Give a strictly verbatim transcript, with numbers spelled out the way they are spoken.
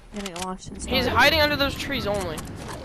Getting lost inside. He's hiding under those trees only.